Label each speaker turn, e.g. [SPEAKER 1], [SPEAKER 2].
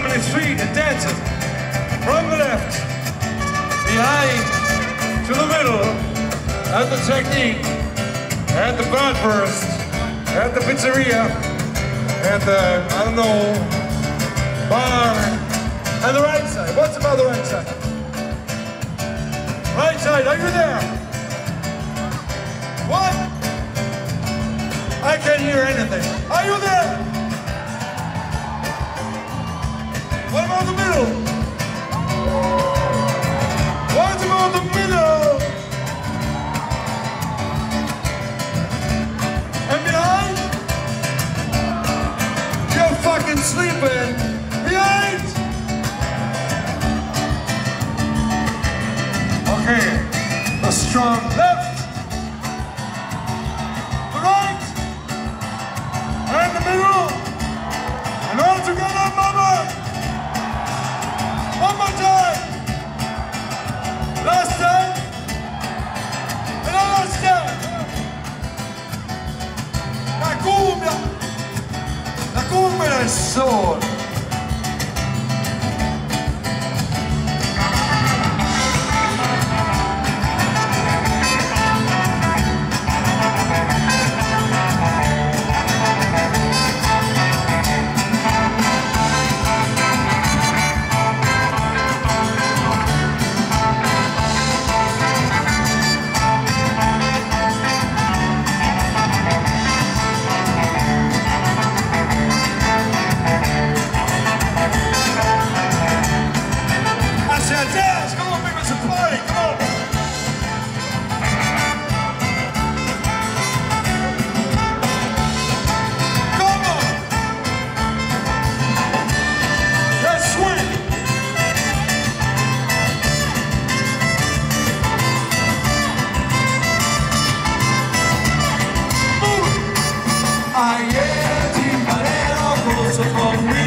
[SPEAKER 1] on his feet and dancing from the left, behind to the middle, at the technique, at the Bratwurst, at the pizzeria, at the, I don't know, bar, and the right side. What's about the right side? Right side, are you there? What? I can't hear anything. Are you there? What about the middle? What about the middle? And behind? You're fucking sleeping. Behind? Okay, a strong left, the right, and the middle, and all together, mama! One more time! Last time, and the last time! La cumbia del sol! I am Timbalero, gozo con